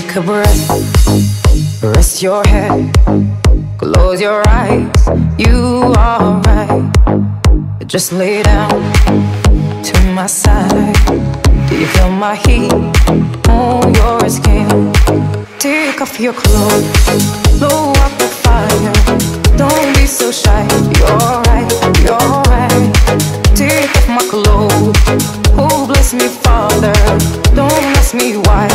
Take a breath, rest your head, close your eyes, you are right. Just lay down to my side. Do you feel my heat on your skin? Take off your clothes, blow up the fire. Don't be so shy, you're right, you're right. Take off my clothes, oh bless me Father. Don't ask me why,